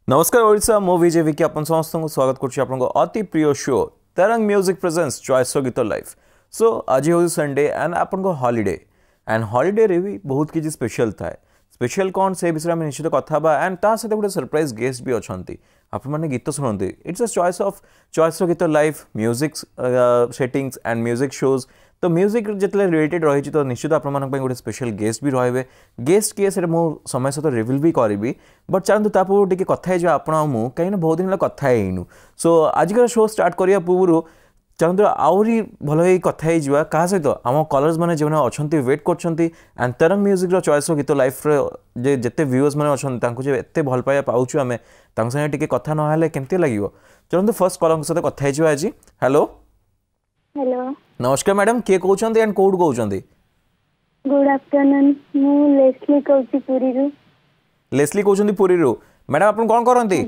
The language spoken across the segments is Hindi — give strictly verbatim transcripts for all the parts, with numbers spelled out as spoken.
नमस्कार ओडिशा मो विजय विकी अपन समस्त को स्वागत करछि आपन अति प्रिय show Tarang music presence choice Geet live. So आज हो संडे एंड आपन को हॉलिडे एंड हॉलिडे रे भी बहुत किछि स्पेशल थाए। स्पेशल कौन से विषय में निश्चित कथा बा एंड ता सहित गोटे सरप्राइज गेस्ट भी अछंती। आपन माने गीत सुनंती it's a choice of choice Geet live music settings and music shows. तो म्यूजिक जितने रिलेटेड रही तो निश्चित आप गोटे स्पेशल गेस्ट भी रहे। गेस्ट किए से मो समय सहित रिविल भी करी बट चलते तापूर्व टी कथा आपण कहीं बहुत दिन कथा हेनु। सो आजिका शो स्टार्ट करने पूर्व चलते आहरी भल कथा क्या सहित आम कलर्स मैंने जो अच्छा वेट कर तरंग म्यूजिक चॉइस गीत लाइफ जे जिते व्यूअर्स मैंने अच्छा एत भल पाइबा पाऊँ आम सागे टी कथा ना केमती लगे। चलते फर्स्ट कलर सहित कथा आज। हेलो हेलो नमस्कार मैडम किए कहते एंड कौट कहते? गुड आफ्टरनून मु लेस्ली कहूची पुरी रु। लेस्ली कहते पुरी रु। मैडम आप कौन करती?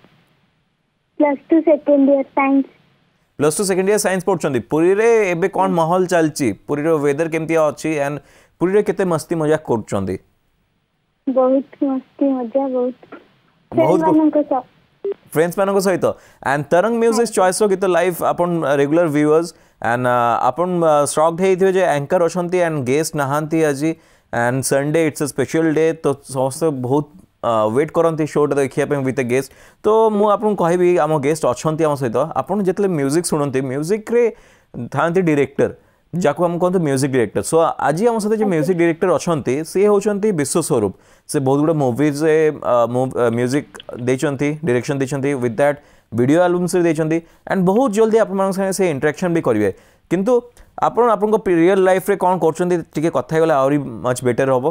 Plus two second year science. Plus two second year science पढ़ुछंती। पुरी रे एबे कौन माहौल चलची? पुरी रो वेदर केमती अछि एंड पुरी रे केते मस्ती मजाक करछंती? बहुत मस्ती मजा बहुत बहुत मानको सा फ्रेंड्स मानको सहित and Tarang music choice Geet live अपन रेगुलर व्यूअर्स एंड अपन शॉक्ड हेइथिबे जे एंकर अछंती एंड गेस्ट नहांती आजी and Sunday it's a special day तो समस्त बहुत वेट करती शोटा देखिए विथ ए गेस्ट। तो मुझे आपको कहबी आम गेस्ट अच्छा आम सहित आपन जितने म्यूजिक शुणती म्यूजिक रे था डायरेक्टर जाको हम कहते म्यूजिक डायरेक्टर। सो आज आम सहित जो म्यूजिक डायरेक्टर अच्छा सी होती विश्वस्वरूप से बहुत गुड़ा मुवीज म्यूजिक देती डायरेक्शन देती विथ दैट वीडियो एल्बम्स देती एंड बहुत जल्दी आप से इंटरेक्शन भी करेंगे। किंतु आपन आपन रियल लाइफ रे कौन कर कथा गला आहरी मच बेटर हम।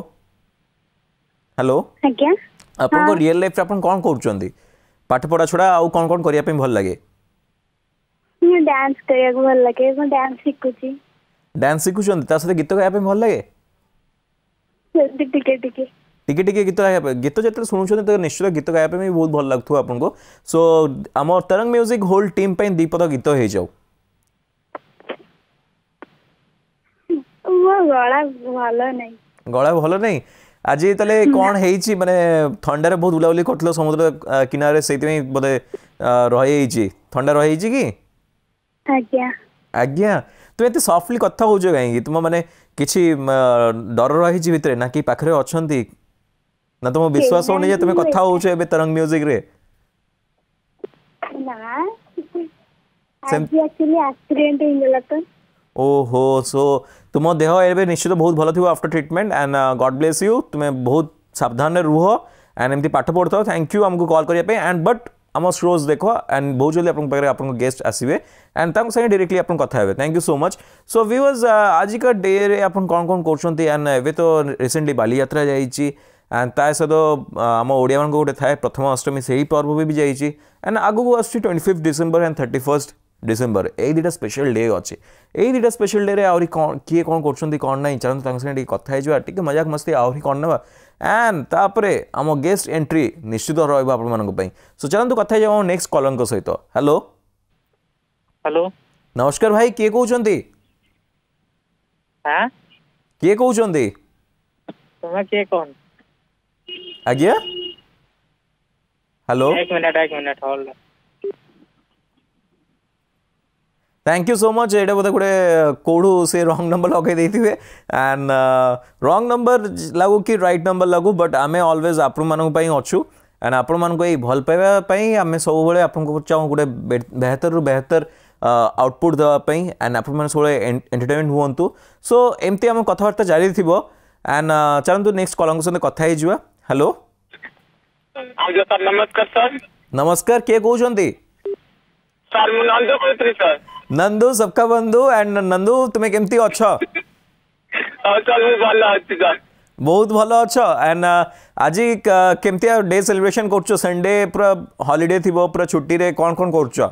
हेलो आज्ञा आपन रियल लाइफ रे आपन कौन कर पाठ पढ़ा छड़ा आउ कौन कौन करिया पे भल लगे? मैं डांस करिया को भल लगे मैं डांस सिखुची। डांस सिखुचंती ता साथे गीत गाया पे भल लगे? टिके टिके टिके टिके गीत गाया गीत जिते शुणुं तो निश्चित गीत गाया भी बहुत भल लगुव आपको। सो आम तरंग म्यूजिक होल टीम पे दीपद गीत हो जाऊ। गला भल नहीं गला भल नहीं आज ताले कौन है माने ठंडा रे बहुत बुलाबुली करथलो समुद्र किनारे से बोधे रही ठंडा रही कि? आज्ञा आज्ञा तुम एत सफ्टली कथा हो कहीं तुम माने किछि डर रही भितर ना कि पाखरे अछंती ना तुम विश्वास होनी जे तुम कथा हो तरंग म्यूजिक रे? ना आज एक्चुअली एक्सीडेंट हो गेला तो ओहो सो तुम देह एबे निश्चित बहुत भल थी after treatment and God bless you तुम्हें बहुत सावधान रुह एंड एमती पाठ पढ़ता। थैंक यू आमको कॉल करने एंड बट आम शोज देख एंड बहुत जल्दी आप आप गेस्ट आसवे एंड तक संगे डायरेक्टली आप कथा हे। Thank you so much. So viewers आज का डे रे आप कौन कौन कर एंड एवं तो रिसेंटली बालीयात्रा जाइए एंड ता सहित आम ओडिया मान गोटे थाए प्रथम अष्टमी से ही पर्व भी जाइए एंड आगू आसुची twenty fifth December and thirty first December यही दुटा स्पेशल डे अच्छे। यही दुटा स्पेशल डे आहरी कौन किए कौन कर कौन ना चलते संगे कथा टे मजाक मस्ती आहरी कौन ना एंड तापरे आम गेस्ट एंट्री निश्चित रही। सो चलते कथा जाओ नेक्स्ट कलर सहित। हेलो हेलो नमस्कार भाई किए कहते? हां किए कहते? तुम के कौन? आज्ञा हेलो एक मिनट एक minute hold. Thank you so much. ये बोधे गोटे कौड़ू से रॉन्ग नंबर लगे देते एंड रॉन्ग नंबर लागू कि राइट नंबर लागू बट आम ऑलवेज आपण मानक अच्छू एंड आपण मानक यही भल पाइबापी आम सब आपको चाहूँ गोटे बेहतर रु बेहतर आउटपुट देवाई एंड आप सब एंटरटेनमेंट हुआ। सो एमती आम कथबार्ता जारी थी एंड चलते नेक्स्ट कलर सहित कथा हो। हेलो नमस्कार सर। नमस्कार किए कहते? सर मु नंदू कहते सर। नंदू सबका बंधु एंड नंदू तुम्हें केमती अच्छा? बहुत भल अच्छा एंड आज केमती डे सेलिब्रेशन कर संडे पूरा हॉलिडे थी पूरा छुट्टी रे कौन कौन कर?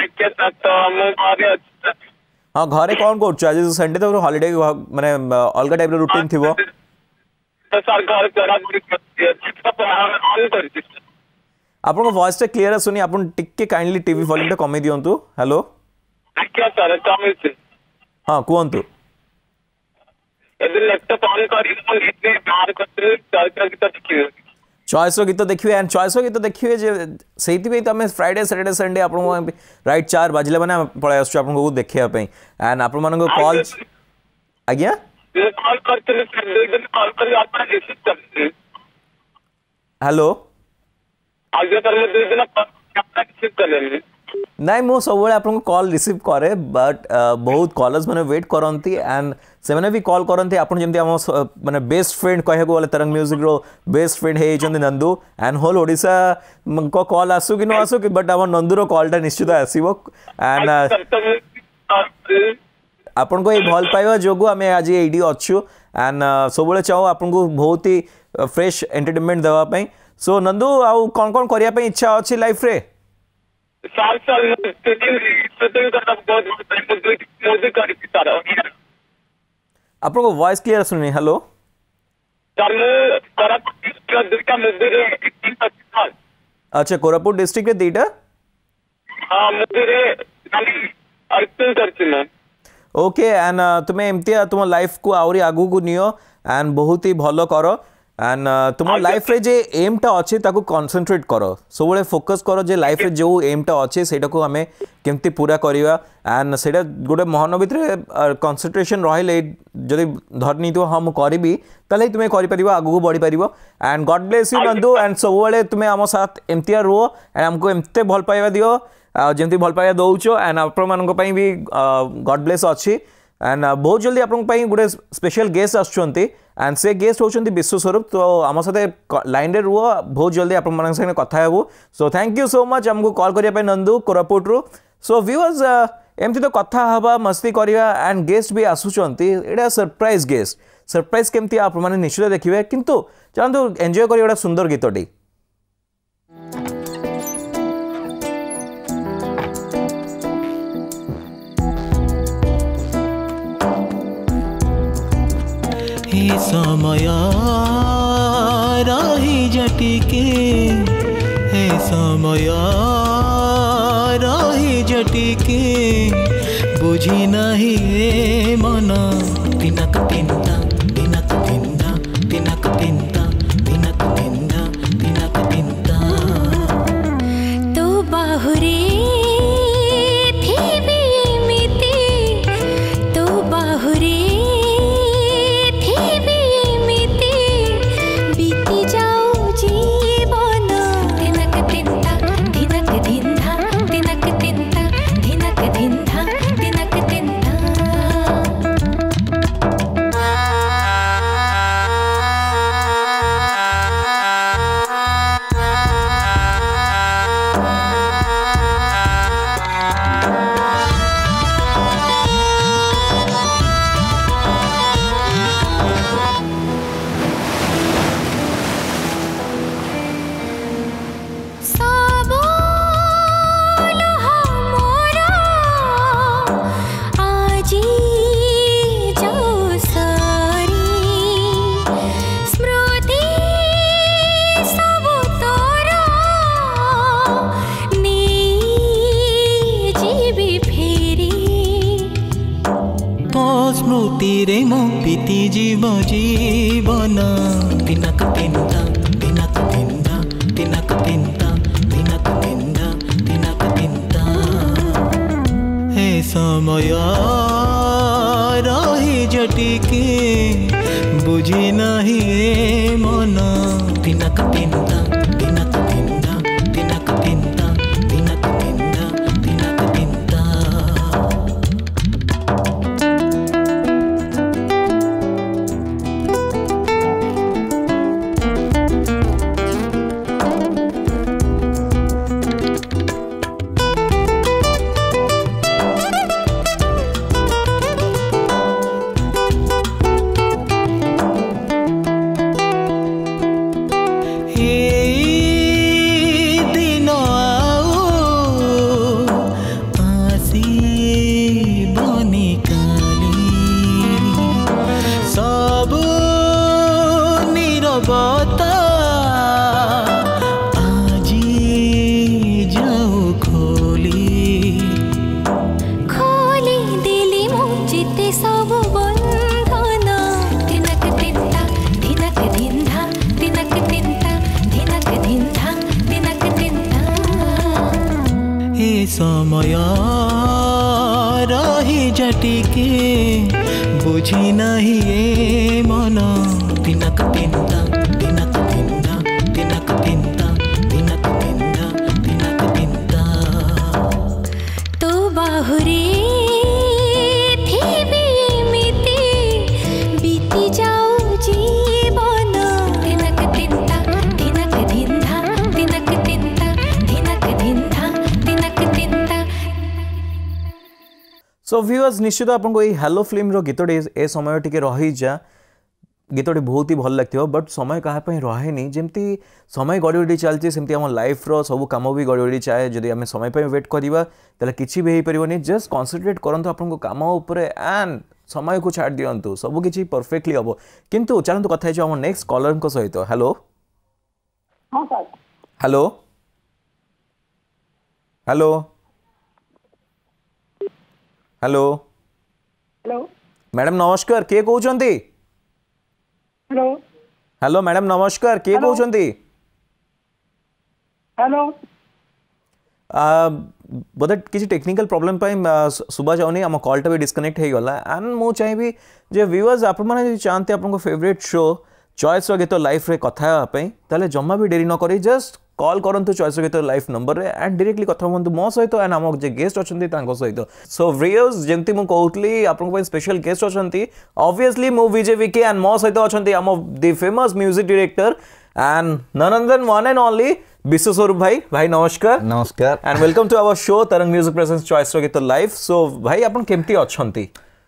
हाँ घरे कौन कर आज संडे तो हॉलिडे माने अलग टाइप रूटीन थी? आपन वॉइस टा क्लियर आसुनी आपन टिके काइंडली टीवी वॉल्यूम टा कमे दियंतु। हेलो आज्ञा सर कमिस हां कोंतु एदि लैपटॉप ऑन करी मन इतने बाहर करते चल चल के देखिए चॉइस गीत देखिए एंड चॉइस गीत देखिए जे सेइति तो आम फ्राइडे सैटरडे संडे आपन राइट चार बाजिले मैंने पळाइ आसछु आपन देखिया पई एंड आपन मानको कॉल आज्ञा कॉल करते कॉल कर आपन रिसीव करते हेलो आगे तर मैं दिन आपन रिसीव कर नाई मो सब आपको कॉल रिसीव करे बट बहुत कॉलर्स मैंने वेट करती एंड से मैंने भी कॉल करती आपन जमती आम माने बेस्ट फ्रेंड कहे बोले तरंग म्यूजिक रो बेस्ट फ्रेंड होती नंदू एंड होल ओडिशा को कॉल आसू कि न आसू कि बट आम नंदूर कॉलटा निश्चित आसो एंड आपन को ये भल पाइबा जोगु आम आज ये अच्छु एंड सब चाहूँ आपन को बहुत ही फ्रेश एंटरटेनमेंट देवाई सो नंदू आउ कौन कौन करने इच्छा अच्छी लाइफ रे साल साल आपको वॉइस क्लियर सुनी हेलो अच्छा कोरापुट डिस्ट्रिक्ट दीटा ओके एंड तुम्हें एमती तुम लाइफ को आहरी आगू को नियो एंड बहुत ही भलो करो एंड तुम लाइफ रे जे एम टा अच्छे ताको कंसंट्रेट करो सब फोकस करो जे लाइफ रे जो एम टा अच्छे सेटा को हमें केमती पूरा करिवा एंड सेटा गोटे मन भीतर कंसंट्रेशन रहिले जदि धरनी तो हम करिबी तले तुमे करि परिबो आगु को बढ़ी परिबो and God bless you Nandu and सब तुमे आम साथ एमतिया रो एंड हमको एमते भल पाइबा दियो जेमती भल पाइबा दउचो एंड आपण मानक पई भी गॉड ब्लेस अच्छी एंड बहुत जल्दी आप गोटे स्पेशल गेस्ट आसुंच एंड से गेस्ट होती विश्वस्वरूप तो आम साथ लाइन रे रुह बहुत जल्दी आपण साथ कथा हेबू so thank you so much आमको कॉल करने नंदू कोरापुट रु सो व्यूअर्स एमती तो कथा हवा मस्ती करवा एंड गेस्ट भी आसुंच एटा सरप्राइज गेस्ट सरप्राइज केमती आप निश्चित देखिए किंतु चलतु एंजॉय कर सुंदर गीतटी समय रही जटिके हे समय रही जटिके बुझी नहीं मन तिनक तिंदा तिनक तिंदा तिनक तिंदा तिनक तिंदा तिनक तिंदा तो बाहुरे थी बीमिते तो बाहुरे स्मृति मो बीती जीव जीवन तिनक तिंदा तिनक तिंदा तिनक तिंदा तिनक तिंदा तिनक तिंदा हे समय रही जटिके बुझी नहीं मन तिनक तिंदा तिनक तिंदा तिनक तिंदा तिनक तिंदा तिनक तिंदा ସମୟ ରହିଯା ଟିକେ ବୁଝି ନାହିଁ ଏ ମନ ଦିନକ ତିନିଟା ଦିନକ ତିନିଟା ଦିନକ ତିନିଟା ଦିନକ ତିନିଟା ଦିନକ ତିନିଟା ତୋ ବାହୁରେ ଥିବି ଏମିତି ବିତି ଯାଉ ଜୀବନ ଦିନକ ତିନିଟା ଦିନକ ତିନିଟା ଦିନକ ତିନିଟା ଦିନକ ତିନିଟା ଦିନକ ତିନିଟା। सो व्यूअर्स निश्चित आपको ये हेलो फिल्म रो गीतटे ए समय टिके रही जा गीतटे बहुत ही भल लगथियो बट समय कहा पई रहे नहीं जेमती समय गड़ी गड़ी चलती सेमती हम लाइफ रो सब काम भी गड़ी गड़ी चाहे जदि आम समय पे वेट करवा ताले किछि भी हो पारनी जस्ट कॉन्सेंट्रेट करंतु आपन काम ऊपर एंड समय को छाड़ दियंतु सब किछि परफेक्टली हबो किंतु चलंतु कथा हम नेक्स्ट कॉलर को सहित हेलो हाँ sir hello hello hello hello madam नमस्कार के कहउचंती हेलो हेलो मैडम नमस्कार के Hello. कहउचंती हेलो बोधे किसी टेक्निकल प्रॉब्लम पाई सुबह जाऊनी आम कॉलटा भी डिस्कनेक्ट हो गला एंड मु चाहिए जे व्यूअर्स आप माने चाहते आपन फेवरेट शो चॉइस गीत लाइफ रे कथा पई ताले जम्मा भी देरी न करी जस्ट कॉल करंतु चॉइस गीत लाइफ नंबर रे एंड डायरेक्टली कथा हुंतु मो सहित एंड आम जे गेस्ट अछंती तांको सहित सो व्यूअर्स जेंति मु कहउतली आपन पई स्पेशल गेस्ट अछंती ऑब्वियसली मु विजय विके एंड मो सहित अछंती आम the famous music director and none other than one and only Biswaswarup भाई भाई नमस्कार नमस्कार and welcome to our show Tarang music presence choice गीत लाइफ सो भाई आपन केमती अछंती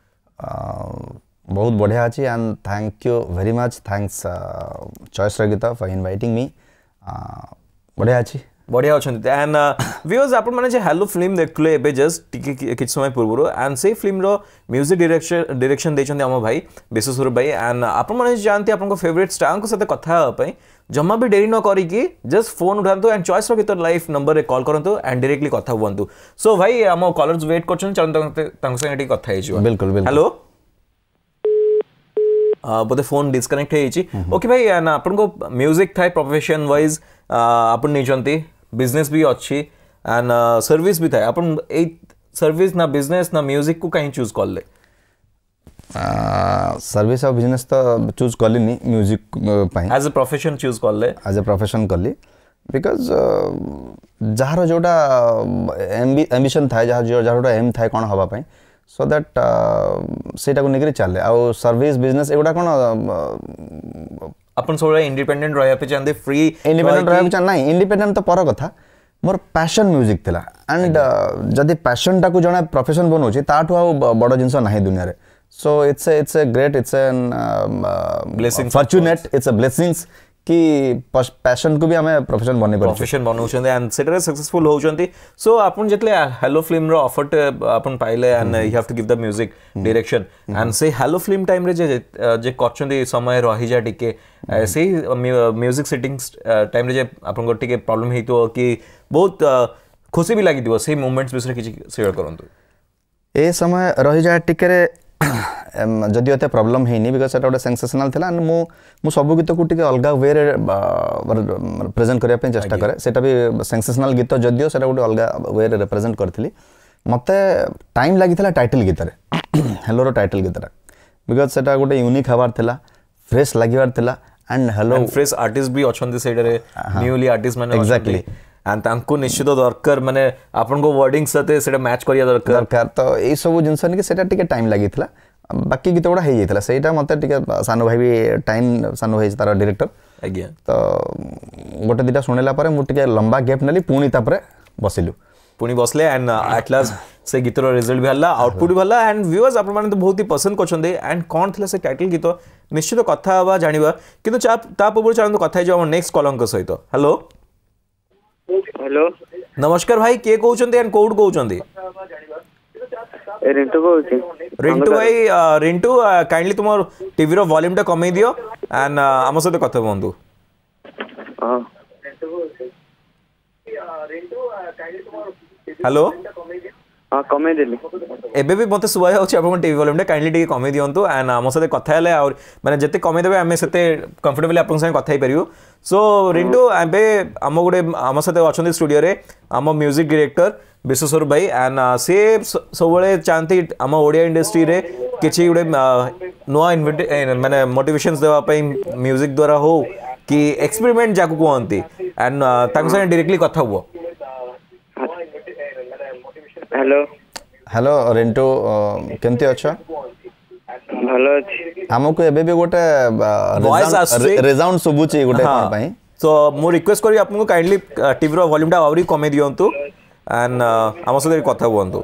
बहुत बढ़िया अच्छी and thank you very much thanks choice गीत फॉर इनवाइटिंग मी बढ़िया अच्छी बढ़िया अछंती एंड व्यूअर्स आपण माने जे हेलो फिल्म देखले एबे जस्ट टिके किछ समय पूर्व एंड से फिल्म रो म्यूजिक डायरेक्शन डायरेक्शन देछन हम भाई विश्व स्वरूप भाई एंड आपण माने जानते आपन को फेवरेट स्टार को साथे कथा पई जम्मा भी देरी न करी कि जस्ट फोन उठांतु एंड चॉइस गीत लाइफ नंबर रे कॉल करंतु एंड डायरेक्टली कथा हुंतु सो भाई हम कॉलर्स वेट करछन चलन तांको संगे टिके कथा हेजो बिल्कुल बिल्कुल हेलो बोधे फोन डिस्कनेक्ट है ओके भाई आपन को म्यूजिक थाए प्रोफेशन वाइज आपन नहीं बिजनेस भी अच्छी एंड सर्विस भी थाए आपन ए सर्विस ना बिजनेस ना म्यूजिक को कहीं चूज कर ले सर्विस और बिजनेस तो चूज कली नहीं म्यूजिक पाई एज अ प्रोफेशन चूज कर ले एज अ प्रोफेशन कली बिकज जार जोटा एम्बिशन थाए जार जोटा एम थाए कौन हवा पाई सो दैट सेटा को निकरी चले आ सर्विस बिजनेस एगुडा कोन अपन सोरा इंडिपेंडेंट रहया पे चांदे फ्री इंडिपेंडेंट रहया पे चां नहीं इंडिपेंडेंट तो पर कथा मोर पैशन म्यूजिक थिला एंड जदी पैशन टा को जणा प्रोफेशन बनोची ताठू आ बड़ जिंस नाही दुनिया रे so it's a it's a great it's an blessing fortunate it's a blessings कि पैशन को भी हमें प्रोफेशन बने प्रोफेशन बनाउछन्ते एंड सेटरे सक्सेसफुल होउछन्ते सो आपन जतले हेलो फिल्म रो ऑफर आपन पाइले and you have to give the music direction and से हेलो फिल्म टाइम रे जे जे करछन्ते समय रही जा टिके से म्यूजिक सेटिंग्स टाइम रे जे आपन को टिके प्रॉब्लम हेतो कि बहुत खुशी भी लागि दिबो से मोमेंट्स बिसरे किछि शेयर करंतु ए समय रही जा टिके रे जदि एते प्रॉब्लम हेनी बिकॉज सेटा गोटे सेंसेशनल थिला एंड मु मु सब गीत को टिके अलगा वे रे प्रेजेंट करिया पे चेष्टा करे सेटा भी सेंसेशनल गीत जदियो सेटा गोटे अलगा वे रे रिप्रेजेंट करथिली मते टाइम लागिथिला टाइटल गीत रे हेलो रो टाइटल गीत रे बिकॉज सेटा गोटे यूनिक हवार थिला फ्रेश लागिवार थिला एंड हेलो फ्रेश आर्टिस्ट भी अछन्ते सेटा रे न्यूली आर्टिस्ट माने एक्जेक्टली एंड तांको निश्चित दरकार माने आपन को वर्डिंग साथे सेटा मैच करिया दरकार दरकार तो ए सब जिंस नि सेटा टिके टाइम लागिथिला बाकी गीत गुड़ा हो जाता सेटा मत सानो भाई भी टाइम सानो भाई तार डायरेक्टर आज्ञा तो गोटे दुटा शुणला मुझे लंबा गैप नेली पुणी तापरे बसिलु पुणी बसले एंड एट लास्ट से गीतर रिजल्ट भी हल्ला आउटपुट भी हल्ला एंड व्यूअर्स आप माने तो बहुत ही पसंद करछन्ते एंड कोन थिला से टाइटल गीत निश्चित कथा हवा जानिबा किंतु ता पूर्व चलन तो कथा जो नेक्स्ट कलंक सहित हेलो हेलो नमस्कार भाई के कहउछन्ते एंड कोड कहउछन्ते रिंटू कहउछि रिंटू भाई रिंटू काइंडली तुम टीवी रो वॉल्यूम टा कमे दियो एंड आम सहित कथा बंधु हेलो हाँ कमे देली एबे भी मते सुबह होछि आपन टीवी वॉल्यूम काइंडली टिके कमे दियंतु एंड हम सते कथा हेले और माने जते कमे देबे हमें सते कंफर्टेबल आपन संग कथा ही परियो सो रिंटू एबे हम गुडे हम सते अछन स्टूडियो रे हम म्यूजिक डायरेक्टर विश्वेश्वर भाई एंड से सबले चाहती हम ओडिया इंडस्ट्री रे किछि गुडे नुआ माने मोटिवेशंस देवा पई म्यूजिक द्वारा हो कि एक्सपेरिमेंट जाकू कहंती एंड तांग संग डायरेक्टली कथा हुआ हेलो हेलो रिंटू केमती अच्छा भलो अछि हमको एबे भी गोटे Voice आसुची। रिसाउंड सुबुची गोटे कोन पई सो मु रिक्वेस्ट करी आपको काइंडली टीवी रो वॉल्यूम टा आवरी कमे दियंतु एंड हम सते कथा हुअंतु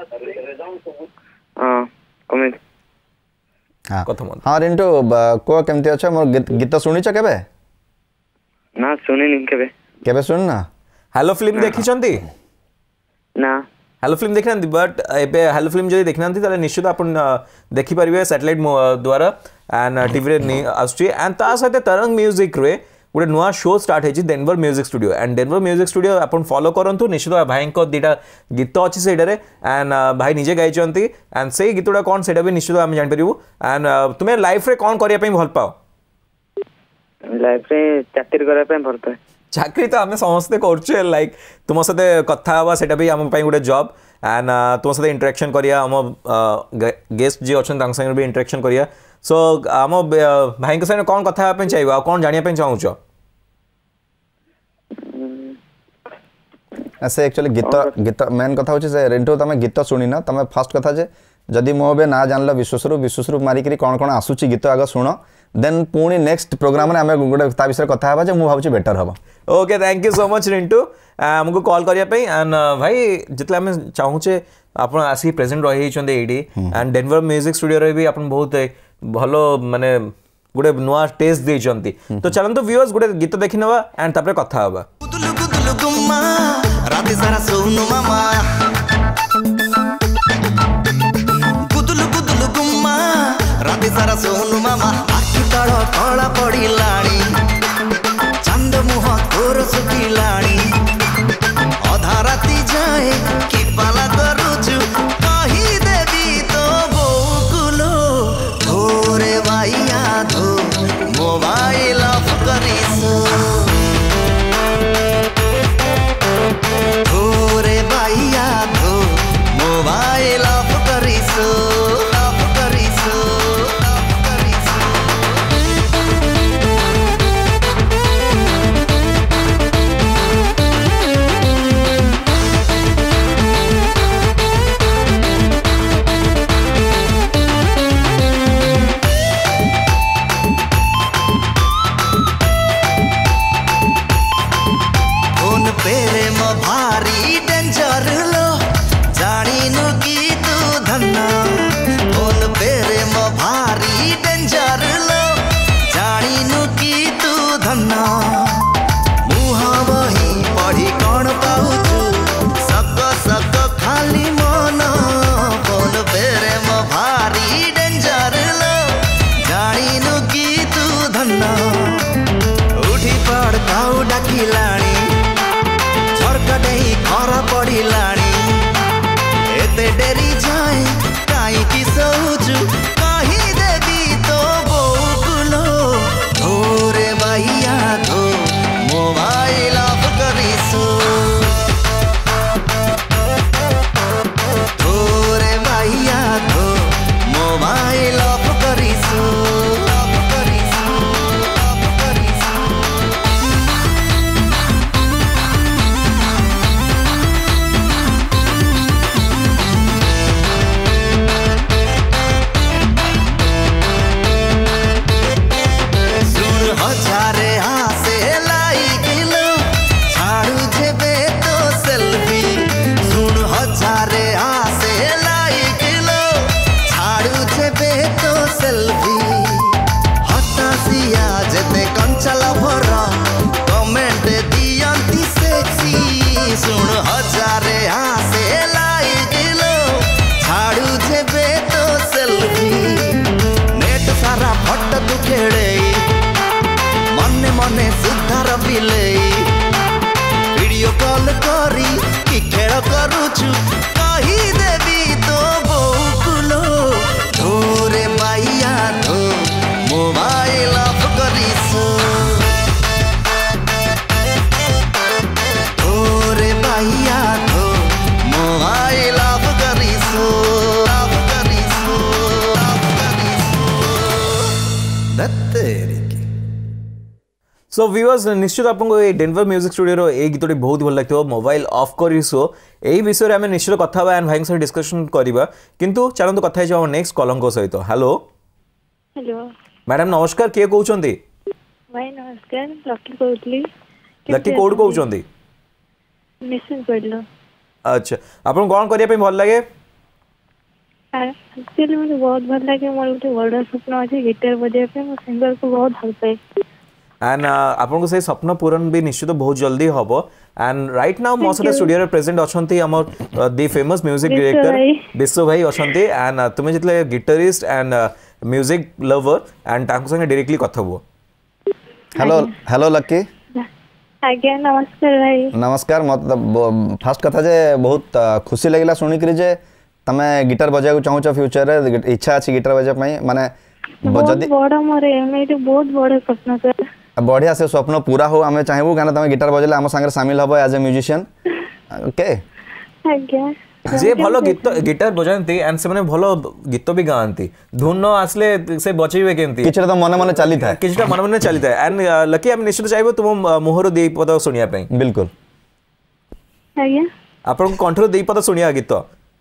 हाँ कमे हां कथा मन हां रिंटू को केमती अच्छा मोर गीत सुनिछ केबे ना सुनी नहीं केबे केबे सुन ना हेलो फिल्म देखि चंती ना हेलो फिल्म देखना बट एबे हेलो फिल्म जदि देखना ताले निश्चित अपन देखि परिबे सैटेलाइट द्वारा एंड टीवी रे आस्ट्री एंड ता साथे तरंग म्यूजिक रे गोटे नुआ शो स्टार्ट है Denver music studio and Denver music studio अपन फॉलो करंतु निश्चित भाई को दीटा गीत अच्छी सेटारे एंड भाई निजे गाई चंती एंड से गीतटा कोन सेटा भी निश्चित हम जान परिबु एंड तुमे लाइफ रे कोन करिया पई भल पाओ लाइफ रे चाकरी करा पे भल पाए चाकरी तो आम समस्ते कर लाइक तुम सते कथा हवा सेटा भी आम गोटे जॉब एंड तुम सते इंटरेक्शन करिया आम गेस्ट जी अच्छा संगे भी इंटरेक्शन करिया सो आम भाई के संगे कौन कथा पे चाहिए कौन जानिया पे चाहूच से एक्चुअली गीत गीत मेन कथा होची से रिंटू तमे गीत सुनी ना तमे फर्स्ट कथा जे जदि मो बे ना जानलो विश्वस्वरूप विश्वस्वरूप मारी करी कोन कोन आसुची गीत आगे सुनो देन पुणी नेक्स्ट प्रोग्राम रे हमें गोटे ता विषय कथा हबा जे मु भाबुची बेटर हबो okay thank you so much Rintu हमको कॉल करिया पे एंड भाई जितले हम चाहूचे आपण आसी प्रेजेंट रही छंदे एडी एंड डेनवर म्यूजिक स्टूडियो रे भी आपण बहुत भलो माने गोटे नुआ टेस्ट दे चंती तो चलंतु व्यूअर्स गोटे गीत देखिनवा एंड तापर कथा हबा गुदुलु गुदुलु गुम्मा राती सारा सोनु मामा गुदुलु गुदुलु गुम्मा राती सारा सोनु मामा आखि तळ कळा पडिलाणी चंद मुह तोर सुकिलाणी अधा राती जाए कि पाला करूछु कही देवी तो बोकुलो थोरे वाइया धो मोबाइल ऑफ करिसो थोरे वाइया धो मोबाइल ऑफ करिसो ऑफ करिसो ऑफ करिसो फोन पेरे म भारी डेंजर लो जानिनु कि तू धन्ना फोन पेरे म भारी डेंजर लो जानिनु कि तू धन्ना मुह बही पढ़ी कौन पाउछु सक सक खाली मन फोन पेरे म भारी डेंजर लो जानिनु कि तू धन्ना उठी पड़ काउ डाकिलाणी झरकटे खरा पड़िलाणी एते डेरी जाए काई कि सोचु कही देवी तो बो तेरी की सो व्यूअर्स निश्चित आपको ये डेनवर म्यूजिक स्टूडियो ये गीतटी बहुत भल लगे मोबाइल ऑफ कर सो यही विषय में आम निश्चित कथा एंड भाई सहित डिस्कशन करवा किंतु चलते कथा हो नेक्स्ट कलंक सहित हेलो हेलो मैडम नमस्कार किए कहते भाई नमस्कार लकी कहूली लकी कौट कहते निश्चित पड़ल अच्छा आपन कौन करने भल लगे एक्चुअली मुझे बहुत भल लगे मोर गोटे बड़ स्वप्न अच्छे गिटार बजाइए मो सिंगर को बहुत भल पाए एंड आपन से स्वप्न पूरण भी निश्चित बहुत जल्दी हम एंड राइट नाउ मो सहित स्टूडियो प्रेजेंट अच्छा आम दी फेमस म्यूजिक डायरेक्टर विश्व भाई अच्छा एंड तुम्हें जितने guitarist and music lover and संगे डायरेक्टली कथा हुआ हेलो हेलो लकी आज्ञा नमस्कार भाई नमस्कार मत फास्ट कथा जे बहुत खुशी लगिला शुणिक जे तमे गिटार बजाय चाहूच फ्यूचर रे इच्छा अछि गिटार बजाय पई माने जदी बड़ मोर एमएटी बहुत बड़ स्वप्न सर बढ़िया से स्वप्न पूरा हो हमें चाहबू काना तमे गिटार बजेले हम संगे शामिल हबो एज ए म्यूजिशियन ओके आज्ञा जे भलो गीत गिटार बजानती एंड से माने भलो गीत भी गांती धुन न आसले से बचेबे केमती किछटा तो मन मन चली था किछटा मन मन चली था एंड लकी हम निश्चित चाहबो तुम मोहर देई पद सुनिया पई बिल्कुल आज्ञा आपन कंठरो देई पद सुनिया गीत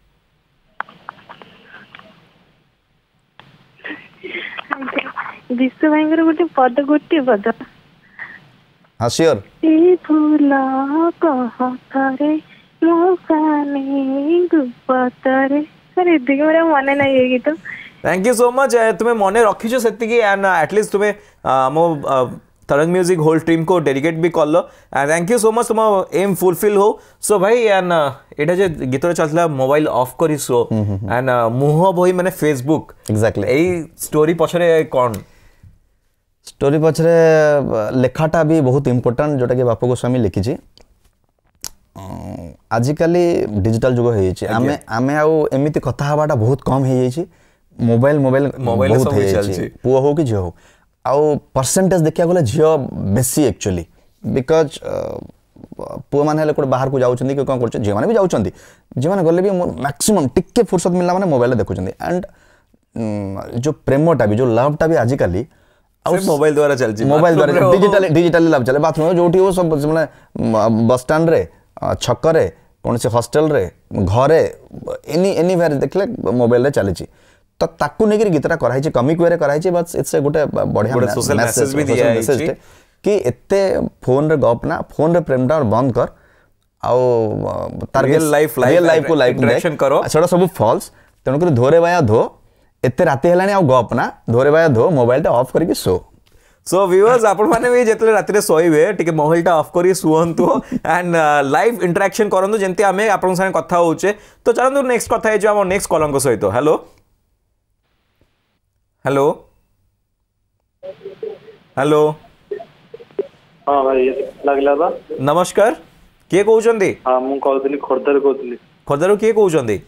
विश्व भाई गोटे पद गोटे पद हाँ श्योर ए फूल कहतरे मो काने गुपतरे सर एदिके मेरा मन नहीं है गीत थैंक यू सो मच तुम्हें मन रखी से एंड एटलिस्ट तुम्हें मो तरंग म्यूजिक होल टीम को डेडिकेट भी कर लो and thank you so much तुम एम फुलफिल हो सो भाई एंड एटा जे गीत चलता मोबाइल ऑफ करी सो एंड मुह बही माने फेसबुक एग्जैक्टली एई स्टोरी पछरे कौन स्टोरी पछरे लेखाटा भी बहुत इंपोर्टेंट जोटा कि बापू गोस्वामी लिखी छी आजिकली डिजिटल जुग हो जाइए आमे आमे आउ एमिति कथा हवाटा बहुत कम हो जाइए मोबाइल मोबाइल मोबाइल बहुत हो जाइए पुओ हो कि झियो हो आउ परसेंटेज देखिया गले झियो बेसी एक्चुअली बिकॉज पुओ माने हेले कोड बाहर को जाउछंदी कि कोन करछ झियो माने भी जाउछंदी झियो माने गले भी मैक्सिमम टिके फुर्सत मिलला माने मोबाइल देखुछंदी एंड जो प्रेमटा भी जो लवटा भी आजिकली मोबाइल द्वारा चलछि मोबाइल द्वारा डिजिटल डिजिटल लव चले बाथरूम जोठी हो सब माने बस स्टैंड रे छकरे कौन से हॉस्टल रे घरे एनी एनी वेयर देखले मोबाइल रे चली तो ताकू नेगिर गीतरा कराई छी कमिक वे रे कराई छी बस इट्स ए गुटे बढ़िया सोशल मैसेज भी दिया है कि एते फोन रे गप ना फोन रे प्रेमटा बंद कर आउ तार रियल लाइफ रियल लाइफ को लाइफ इंटरेक्शन करो छोड़ा सब फॉल्स तेनु कर धोरे बाया धो एते राती हेलानी आउ गप ना धोरे बाया धो मोबाइल टा ऑफ करके सो सो व्यूअर्स आपण माने भी जेतले राती रे सोइबे टिके मोबाइल टा ऑफ करी सुहंतु एंड लाइव इंटरेक्शन करंतु जेंति हमें आपण संगे कथा होचे तो चलंतु नेक्स्ट कथा हे जो हम नेक्स्ट कलंक सहित हेलो हेलो हेलो हां भाई लागला बा नमस्कार के कहउचंदी हां मु कहउतली खोरदर कहउतली खोरदर के कहउचंदी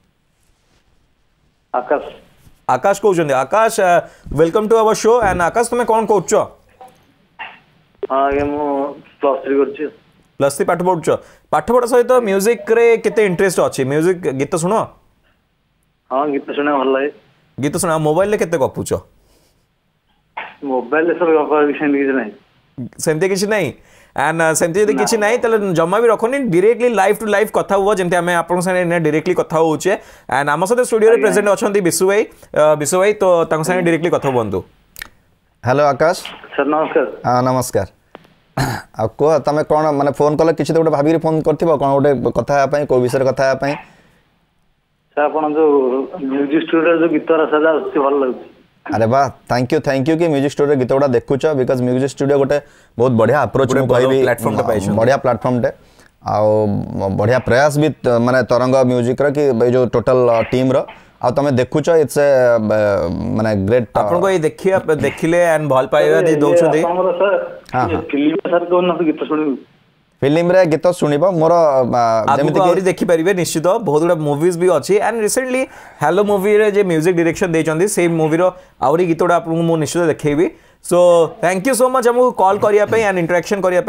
आकाश आकाश कहउचंदी Akash welcome to our show and Akash तुमे कोन कहउचो हां ये मु प्लस थ्री करछि प्लस थ्री पाठ पढुचो पाठ पढा सहित म्यूजिक रे केते इंटरेस्ट अछि म्यूजिक गीत सुनो हां गीत सुने भल लागे गीत सुना मोबाइल ले केते गपुचो मोबाइल ले सब गपर विषय किछ नै सेमते किछ नै एंड सेमते यदि किछ नै तले जम्मा भी रखोनी डायरेक्टली लाइव टू लाइव कथा हुआ जेमते हमें आपन संगे डायरेक्टली कथा होउचे एंड हम साथे स्टूडियो रे प्रेजेंट अछंती विशु भाई विशु भाई तो तंग संगे डायरेक्टली कथा बंतु हेलो आकाश सर नमस्कार हां नमस्कार आ को तमे कोन माने फोन कले किछ तो गोटे भाबी रे फोन करथिबो कोन गोटे कथा पई को विषय कथा पई सर आपन जो म्यूजिक स्टूडियो जो गीतरा सजा भल लागछ अरे वाह थैंक यू थैंक यू कि म्यूजिक स्टूडियो गीत गुड़ा देखुच बिकज म्यूजिक स्टूडियो गोटे बहुत बढ़िया अप्रोच मु कहबी प्लेटफॉर्म पे बढ़िया प्लेटफॉर्म टे आ बढ़िया प्रयास भी माने तरंग म्यूजिक रो कि जो टोटल टीम रो आ तमे देखुच इट्स माने ग्रेट आपन को ये देखिए देखिले एंड भल पाइबा दे दोछदी हमरो सर फिल्म सर कोन न गीत सुनि फिल्म रे गीत सुनिबो मोर जेमिति कि देखि परिबे निश्चित बहुत गुडा मूवीज भी अछि एंड रिसेंटली हेलो मूवी रे जे म्यूजिक डायरेक्शन देचंदी सेम मूवी रो आउरी गीतोडा आपन मु निश्चित देखैबी so thank you so much हमु कॉल करिया पे एंड इंटरेक्शन करिया पे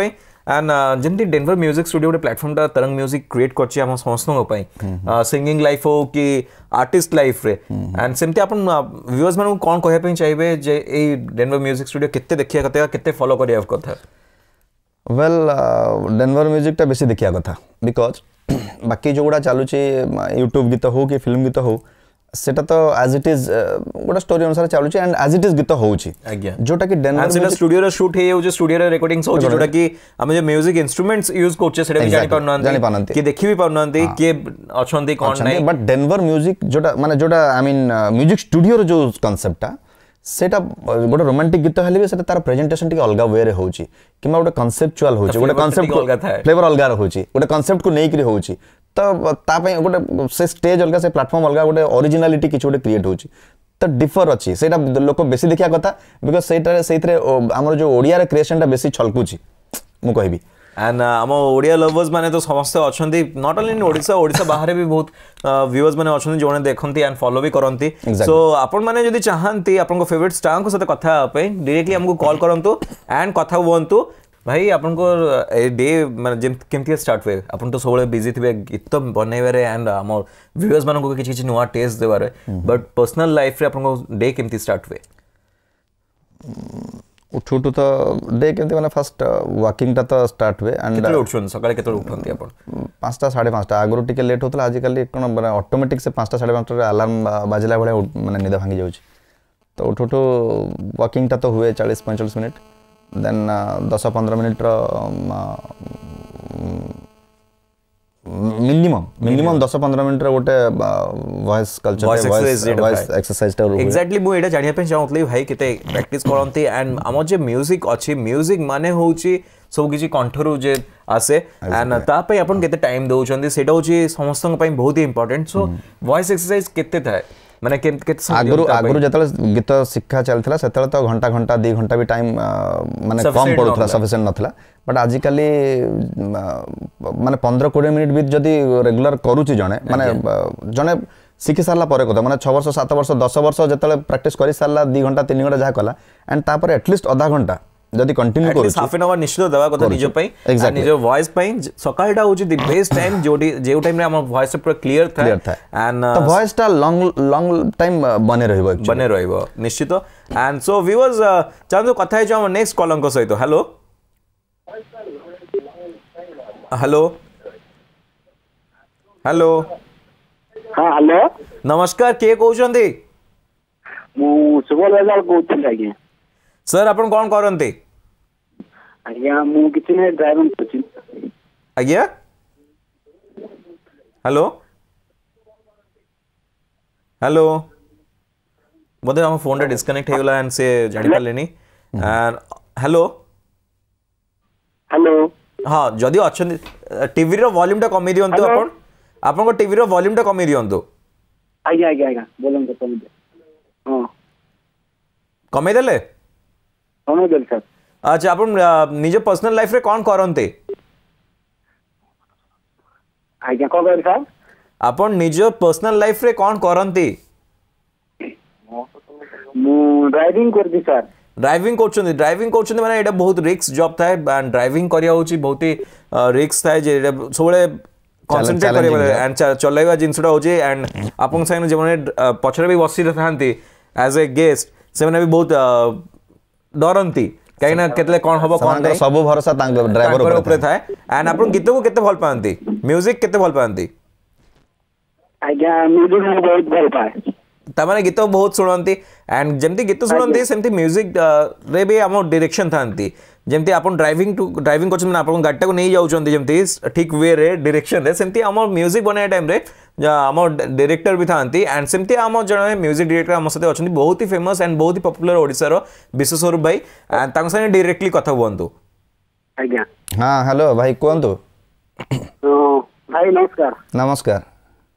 एंड जमती डेनवर म्यूजिक स्टूडियो गोटे प्लेटफॉर्म टा तरंग म्यूजिक क्रिएट करछि हम समस्तन पई सिंगिंग लाइफ हो कि आर्टिस्ट लाइफ रे एंड सेमती अपन व्यूअर्स मानु कोन कहय पई चाहिबे जे ए डेनवर म्यूजिक स्टूडियो केते देखिया कते केते फॉलो करिया कथा वेल डेनवर म्यूजिक टा बेसी देखिया कथा बिकॉज बाकी जो गुड़ा चलुची यूट्यूब गीत हो कि फिल्म गीत हो सेटा तो एज इट इज गोटा स्टोरी अनुसार चलुची एंड एज इट इज गीत होउची जोटा कि डेनवर म्यूजिक स्टूडियो रे शूट हे जो स्टूडियो रे रिकॉर्डिंग्स होची जोटा कि हम जो म्यूजिक इंस्ट्रूमेंट्स यूज करछे सेटा भी जानि पाउनांती कि देखि भी पाउनांती के अछंती कोन नै बट डेनवर म्यूजिक जोटा माने जोटा आई मीन म्यूजिक स्टूडियो रो जो कांसेप्टटा सेटा गोटे रोमांटिक गीत हेले भी सेटा तार प्रेजेंटेशन टिके अलगा वे रे होउची किमा गोटे कांसेप्चुअल होउची गोटे कांसेप्ट फ्लेवर अलगा होउची गोटे कांसेप्ट को नै करी होउची तो ता पय गोटे से स्टेज अलगा से प्लेटफॉर्म अलगा गोटे ओरिजिनलिटी किछ गोटे क्रिएट होउची तो डिफर अछि सेटा लोक बेसी देखिया कथा बिकॉज़ सेटा सेथरे हमर जो ओडिया रे क्रिएशन टा बेसी छलकुची मु कहबी एंड आम ओडिया लवर्स माने तो समस्त अच्छे not only in Odisha Odisha बाहर भी बहुत व्यूअर्स माने अच्छे जो देखती एंड फॉलो भी करती सो आपण माने जदि चाहती आपन को फेवरेट स्टार को साथ कथा पे डायरेक्टली हमको कॉल करंतु एंड कथा हुंतु भाई आपन को डे माने केमती स्टार्ट हुए आपन तो सबले बिजी थिबे गीत बनैबे रे एंड हम व्यूअर्स मानको किछि किछि नुवा टेस्ट देबारे बट पर्सनल लाइफ रे आपन को डे केमती स्टार्ट हुए उठू उठू तो डे केमती माने फर्स्ट वॉकिंग टा तो स्टार्ट हुए एंड केतले उठछन सकाळे केतले उठंती आपन पाँचटा साढ़े पाँचटा आगरो टिके लेट होतला आज काली कोन माने ऑटोमेटिक से पाँचटा साढ़े पाँचटा रे अलार्म बाजला बळे माने निद भांगी जाउची तो उठू उठू वॉकिंग टा तो हुए चालीस पैंतालीस मिनट देन दस पंद्रह मिनट रो मिनिमम मिनिमम दस पंद्रह मिनट रे गोटे voice culture voice voice exercise टा एग्जैक्टली मु एटा जानिया पे चाहतली भाई केते प्रैक्टिस करंती एंड हम जे म्यूजिक अछि म्यूजिक माने होउची सब किछि कंठरू जे आसे एंड ता पे अपन केते टाइम दोउचंदी सेटा होची समस्तन पई बहुत ही इंपोर्टेंट सो वॉइस एक्सरसाइज केते थाए माने के केते आगरो आगरो जतले गीत शिक्षा चलथला सेतले तो घंटा घंटा दो घंटा भी टाइम माने कम पड़ुथला सफिशिएंट नथला बट आज काली माने पंद्रह बीस मिनिट भी जदी रेगुलर करूची जने माने जने शिखि सारला परे कथा माने छह वर्ष सात वर्ष दस वर्ष जतले प्रैक्टिस करि सारला दो घंटा तीन घंटा जा कला एंड तापर एटलीस्ट आधा घंटा जदी कंटिन्यू करू हाफ एन आवर निश्चित देवा कथा निजो पई निजो वॉइस पई सकाळटा होची द बेस्ट टाइम जोडी जे टाइम रे हम वॉइस पूरा क्लियर था एंड तो वॉइस टा लॉन्ग लॉन्ग टाइम बने रहइबो बने रहइबो निश्चित एंड सो व्यूअर्स चांदो कथा है जो हम नेक्स्ट कॉलम को सहित हेलो हेलो हेलो हां हेलो नमस्कार के कहउछंती मु सुबल बाजार कहउछन आगे सर अपन कोन करंती आज्ञा मु किछि नै ड्राइविंग करछि आज्ञा हेलो हेलो बोधे हम फोन रे डिस्कनेक्ट हे गेला एंड से जानि पालेनी एंड हेलो हेलो हां जदी अछन टीवी रो वॉल्यूम टा कमी दियंतो अपन अपन को टीवी रो वॉल्यूम टा कमी दियंतो आज्ञा आज्ञा आज्ञा बोलन तो कमी दे हां कमी देले कमी देले सर अच्छा अपन निजे पर्सनल लाइफ रे कोन करंते आज्ञा को कर सर अपन निजे पर्सनल लाइफ रे कोन करंती मु ड्राइविंग करदी सर ड्राइविंग करछन ड्राइविंग करछन माने एटा बहुत रिस्क जॉब थाए एंड ड्राइविंग करिया होची बहुत ही रिस्क थाए जे सबले कंसंट्रेट करे एंड चलाइवा जिंसडा होची एंड आपन संग जे माने पछरे भी बसी रहथांती एज ए गेस्ट से माने भी बहुत डरंती कहीं केतले कोन हबो कोन नै सब भरोसा तांग ड्राइवर ऊपर थाए एंड आपन गीत को केते भल पांती म्यूजिक केते भल पांती आज्ञा म्यूजिक में बहुत भल पाए तमाने गीत बहुत सुनंती एंड जेमती गीत सुनंती सेमती म्यूजिक रे भी हम डायरेक्शन थांती जेमती आपण ड्राइविंग टू ड्राइविंग करछन ना आपण गाडीटा को नै जाउछन जेमती ठीक वे रे डायरेक्शन रे सेमती हम म्यूजिक बनाय टाइम रे हम डायरेक्टर भी थांती एंड सेमती हम जने म्यूजिक डायरेक्टर हम सते अछन बहुत ही फेमस एंड बहुत ही पॉपुलर ओडिसा रो विश्वस्वरूप भाई एंड तांग संगे डायरेक्टली कथा हुंतु आज्ञा हां हेलो भाई कोंतु तो भाई नमस्कार नमस्कार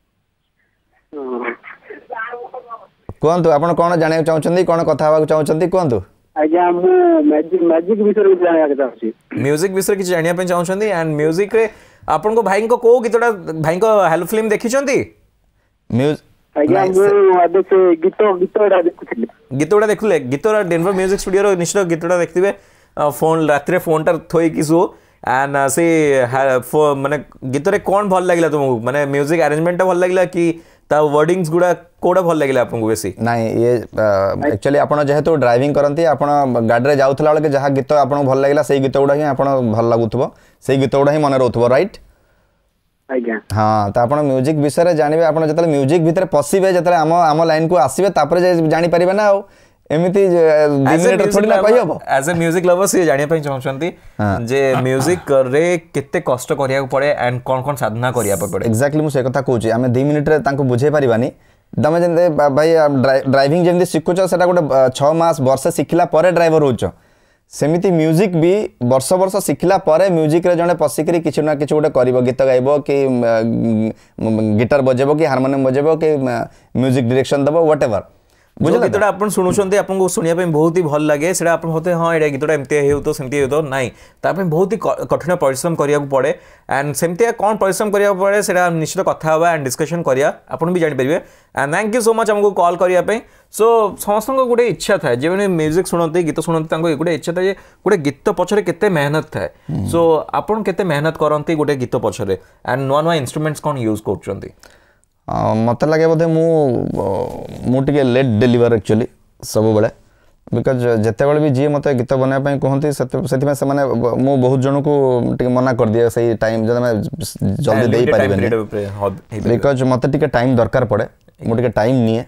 कोंतु आपण कोन जाने चाहउछंदी कोन कथा हवा चाहउछंदी कोंतु आज्ञा मु मैजिक मैजिक विषय जानिया के चाहछि म्यूजिक विषय किछ जानिया पे चाहउछंदी एंड म्यूजिक रे आपण को भाई को को गीतडा भाई को हेलो फिल्म देखिछंती म्यूजिक आज्ञा मु आदे से गीत गीतडा देखुथिले गीतडा देखुले गीतरा डेनवर म्यूजिक स्टूडियो रो निश्चित गीतडा देखथिबे फोन रात्रि फोन टा थोई कि सो एंड से माने गीत रे कोन भल लागला तुमको माने म्यूजिक अरेंजमेंट भल लागला कि ता वर्डिंग्स गुडा कोडा भल लागला आपको बेसी नहीं ये एक्चुअली आपण जेहेतु ड्राइविंग करंती आपण गाडी रे जाउथला बेले जहा गीत आपण भल लागला सेही गीत गुडा ही आपण भल लागुथबो सेही गीत गुडा ही मन रहउथबो राइट आज्ञा हाँ तो आपण म्यूजिक विषय जानवे आप जो म्यूजिक भितर पशिबे जो आम आम लाइन को आसबे तापर जानी पारिबे ना आ एमिति मिनिट थोड़ी ना कहि हबो एज ए म्यूजिक लवर से जानिया पई चाहछंती जे म्यूजिक रे केते कष्ट करिया पड़े एंड कोन कोन साधना करिया पड़े एक्जेक्टली मु से कथा कहूची आमे दो मिनिट रे तांको बुझे पारिबानी तमे जे भाई ड्राइविंग जेमति सिखुचो सेटा गोटे छह मास वर्ष सिखला परे ड्राइवर होचो सेमिति म्यूजिक भी वर्ष वर्ष शिखला परे म्यूजिक रे जने पसिकरी किछ ना किछ गोटे करबो गीत गाइबो कि गिटार बजेबो कि हारमोनियम बजेबो कि म्यूजिक डायरेक्शन दबो व्हाटएवर बुझला गीतटा आपण सुनुछंती आपन को सुनिया पे बहुत ही भल लागे सेटा आपण होते हां एडा गीतटा एमते हेउ तो सेमती हेउ तो नाही ता पे बहुत ही कठिन परिश्रम करिया पड़े एंड सेमती कोन परिश्रम करिया पड़े सेटा निश्चित कथा हवा एंड डिस्कशन करिया आपण भी जानि परिबे and thank you so much हमको कॉल करिया पे सो समस्त को गोटे इच्छा था जे माने म्यूजिक सुनते गीत सुनते तांको गोटे इच्छा था जे गोटे गीत पछरे केते मेहनत था सो आपण केते मेहनत करंती गोटे गीत पछरे एंड नवा नवा इंस्ट्रूमेंट्स कोन यूज करछंती मत लगे बोधे मुझे लेट डेलीवर एक्चुअली सब बेले बिकज जिते बड़े भी जी मत गीत बनवाई कहते से मु बहुत जन को मना कर दिए से टाइम जो जल्दी दे पारे बिकज मत टे टाइम दरकार पड़े मुझे टाइम निए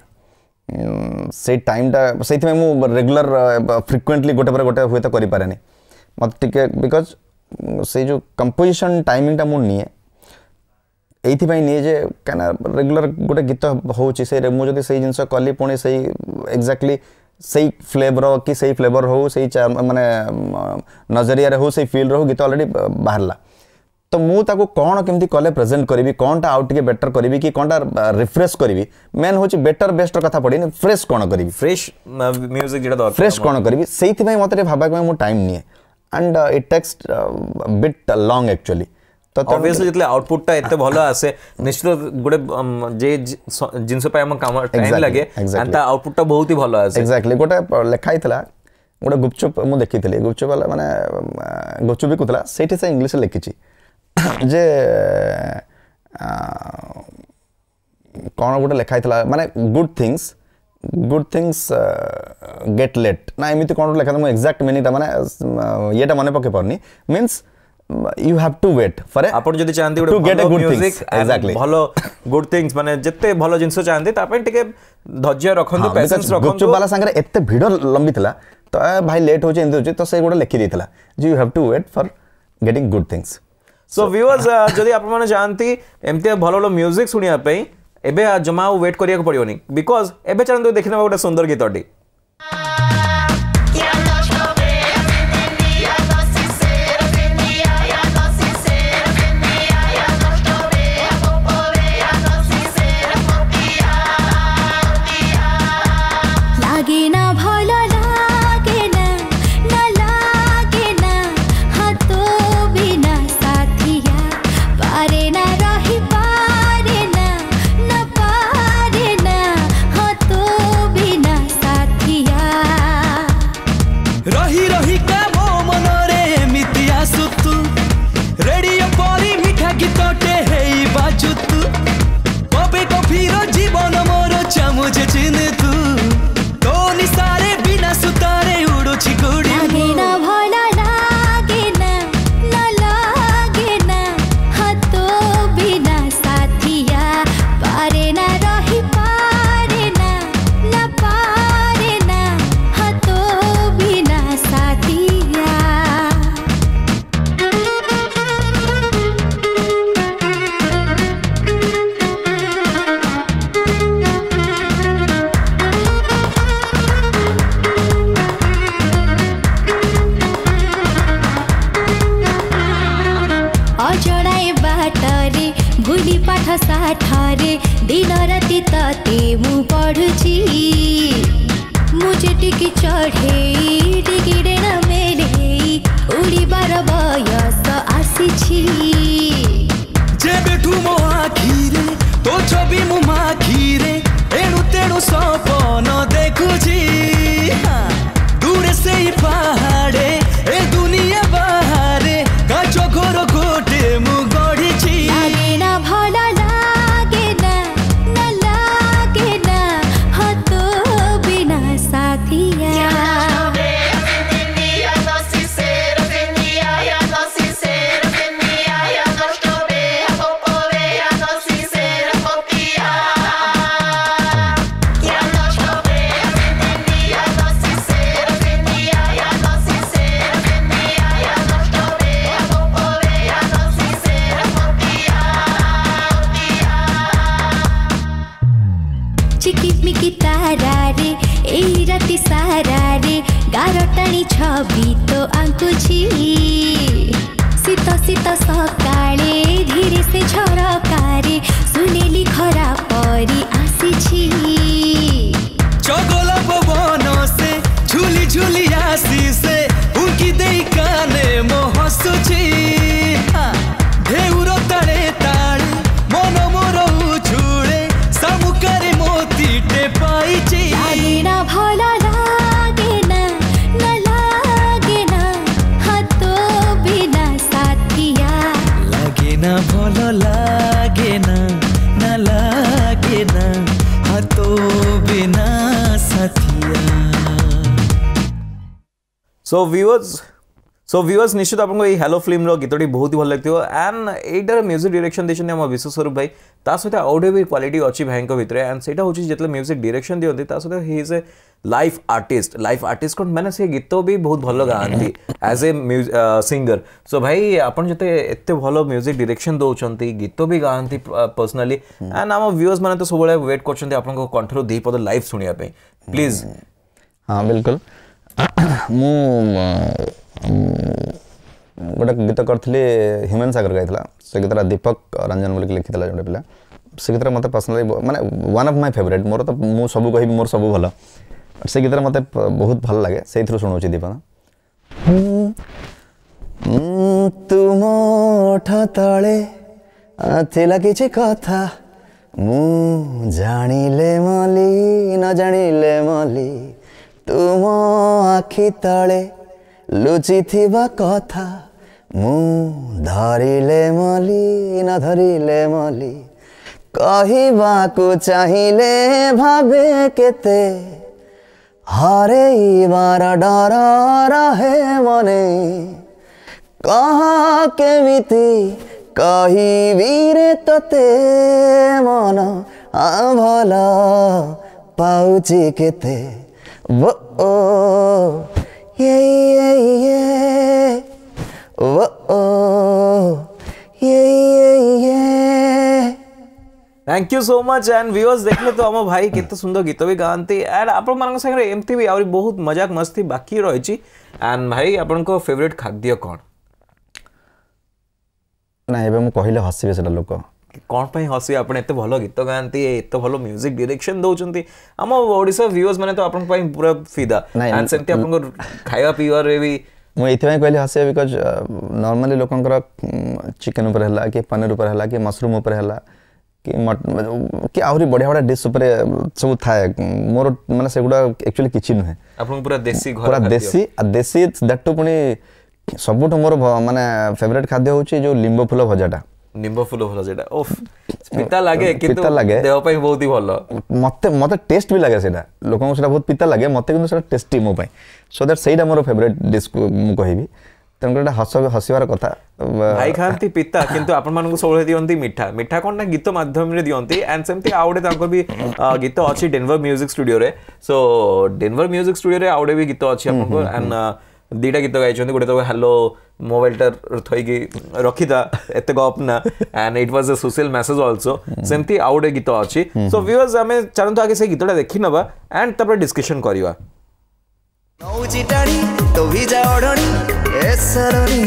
से टाइमटा से रेगुलर फ्रिक्वेंटली गोटे पर गोटे हुए तो करें मत टे बिकज से जो कंपोजिशन टाइमिंगटा मुझे निए एइथिपाई नहीं जे कहना रेगुलर गोटे गीत होची से मुझे से जिनस कली पुणी से एक्जाक्टली से फ्लेवर कि से फ्लेवर हो से माने नजरिया हो से फील रो गीत ऑलरेडी बाहरला तो मु ताको कोन केमती कले प्रेजेंट करबी कोनटा आउट टिके बेटर करबी कि कोनटा रिफ्रेश करबी मेन होची बेटर बेस्ट कथा पड़ी फ्रेश कोन करबी फ्रेश म्यूजिक जेटा दरकार फ्रेश कोन करबी सेइथिपाई मते भाबा के मु टाइम निए and it takes bit long actually तो ऑब्वियसली जितले आउटपुट ता एते भलो आसे निश्चित गोटे जे जिंस पे हम काम टाइम लागे एंड ता आउटपुट ता बहुत ही भलो आसे एक्जेक्टली गोटे लेखाई थला गोटे गुपचुप मु देखितली गुपचुप वाला माने गुपचुप भी कुतला सेठी से इंग्लिश लिखिची जे कोन गोटे लेखाई थला माने good things good things get late ना एमिति कोन लेखा मु एग्जैक्ट मीनिंग ता माने येटा मने पके परनी means you have to wait for it आपण जदी चाहंती to get a good music exactly भलो good things माने जत्ते भलो जिंस चाहंती ता पे टिके धैर्य रखंतु पेशेंस रखंतु गुपचुप वाला संगे एते भीड़ लंबी थला तो भाई लेट हो चेंज हो तो से गोडे लिखि देथला you have to wait for getting good things so viewers जदी आपण माने जानती एमते भलो भलो म्यूजिक सुनिया पे एबे जमा वेट करिया को पड़ियोनी बिकॉज़ एबे चलंतु देखिना गोटे सुंदर गीतडी ठारे दिन राति तते मु पढ़ुची मुझे टिकी चढ़े टिकी न मेरे उड़ीबार बयस आसीछि जेबेठु मो आखिरे तो छवि मु माखिरे एणु तेणु सपन देखुची दूर से ही पहाड़े ए दुनिया बाहरे काचो सो व्यूअर्स सो व्यूअर्स निश्चित आपको ये हेलो फिल्म रो गीतटी बहुत ही भल लगथिबो एंड एटार म्यूजिक डायरेक्शन देछन हम विश्व स्वरूप भाई ता सहित ऑडियो भी क्वालिटी अछि भाई को भितरे एंड सेटा होछि जेतले म्यूजिक डायरेक्शन दियंती ता सहित he is a life artist life artist को माने से गीत भी बहुत भल गांती एज ए सिंगर सो भाई आपन जते एते भल म्यूजिक डायरेक्शन दोचंती गीत भी गांती पर्सनली एंड हम व्यूअर्स माने तो सबले वेट करचंती आपन को कंठरो दी पद लाइव सुनिया पे प्लीज हां बिल्कुल मु गोटे गीत करथले ह्यूमन सागर गाइथला से गीतरा दीपक रंजन बोल के लिखितला जोटे पिला से गीतरा मते पर्सनली माने वन ऑफ माय फेवरेट मोर तो मु सब कहि मोर सब भलो से गीतरा मते बहुत भल लागे से थ्रू सुनोची दीपन तुम ओठ तळे थिला किछि कथा मु जानिले मली न जानिले मली तुम आखि तळे लुचि थिबा कथा मु धरिले मली न धरिले मली कहिबाकु चाहिले भाबे केते हरेइबार डर रहे मने कहा केमिति कहिबी रे तते मन भल पाउछि केते वो ओ ये ये ये वो ओ ये ये ये thank you so much and viewers देखले तो हम भाई केते सुंदर गीत भी गांती एंड आपण मानक संगे एमती भी और बहुत मजाक मस्ती बाकी रही छी एंड भाई आपण को फेवरेट खाद्य कोन ना एबे मु कहिले हसिबे सेटा लोक कौन पाई हसी आपण एते भलो गीत गांती एते भलो म्यूजिक डायरेक्शन दोचंती हम ओडिसा व्यूअर्स माने तो आपण पाई पूरा फिदा एंड सेमती आपण को खाଇବା पियर रे भी मु एथे कहले हसे बिकॉज़ नॉर्मली लोकंकर चिकन ऊपर हला कि पनीर ऊपर हला कि मशरूम ऊपर हला कि कि आहुरी बढ़िया बढ़िया डिश ऊपर सब थाए मोर माने सेगुडा एक्चुअली किछि नहे आपण पूरा देसी घर पूरा देसी आ देसी दैट टू पुनी सबुठ मोर माने फेवरेट खाद्य होची जो लिंबो फूल भजाटा निंबो फूल भला जेटा ओफ पिता लागे किंतु देह पई बहुत ही भलो मते मते टेस्ट भी लागे सेटा लोकन को सेटा बहुत पिता लागे मते किंतु सेटा टेस्टी मो पई सो दैट सेटा मोर फेवरेट डिश को मु कहिबी तनकटा हस हसिवार कथा भाई खांती पिता किंतु आपण मानको सोळे दियंती मिठा मिठा कोन ना गीत माध्यम रे दियंती एंड सेमती आउडे तांको भी गीत अछि डेनवर म्यूजिक स्टूडियो रे सो डेनवर म्यूजिक स्टूडियो रे आउडे भी गीत अछि आपनको एंड दीटा गीत गाइछन्ती गोटे तो हेलो मोबाइल टर थई की रखिता एते गप ना and it was a social message also सेमती आउडे गीत अछि सो व्यूअर्स हमें चलंतो आगे से गीतटा देखि नबा एंड तब डिस्कशन करिवा नौजी टाणी तो भी जा ओढणी ए सरणी